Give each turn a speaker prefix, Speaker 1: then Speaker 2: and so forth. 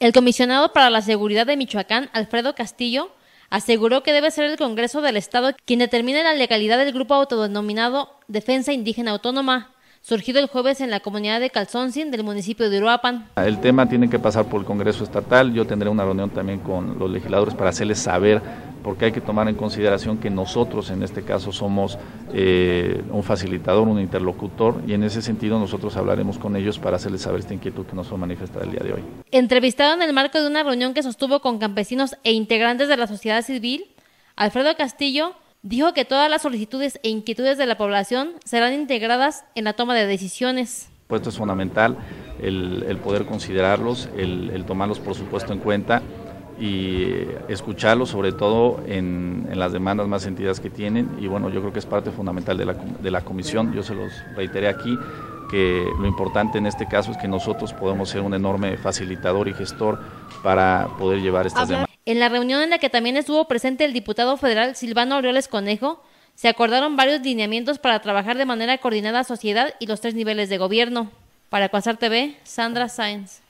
Speaker 1: El comisionado para la seguridad de Michoacán, Alfredo Castillo, aseguró que debe ser el Congreso del Estado quien determine la legalidad del grupo autodenominado Defensa Indígena Autónoma, surgido el jueves en la comunidad de Calzoncin del municipio de Uruapan.
Speaker 2: El tema tiene que pasar por el Congreso Estatal. Yo tendré una reunión también con los legisladores para hacerles saber, porque hay que tomar en consideración que nosotros en este caso somos un facilitador, un interlocutor, y en ese sentido nosotros hablaremos con ellos para hacerles saber esta inquietud que nos fue manifestada el día de hoy.
Speaker 1: Entrevistado en el marco de una reunión que sostuvo con campesinos e integrantes de la sociedad civil, Alfredo Castillo dijo que todas las solicitudes e inquietudes de la población serán integradas en la toma de decisiones.
Speaker 2: Esto es fundamental, el poder considerarlos, el tomarlos por supuesto en cuenta y escucharlos sobre todo en las demandas más sentidas que tienen, y bueno, yo creo que es parte fundamental de la comisión. Yo se los reiteré aquí, que lo importante en este caso es que nosotros podemos ser un enorme facilitador y gestor para poder llevar estas demandas.
Speaker 1: En la reunión, en la que también estuvo presente el diputado federal Silvano Aureoles Conejo, se acordaron varios lineamientos para trabajar de manera coordinada a sociedad y los 3 niveles de gobierno. Para Quasar TV, Sandra Sáenz.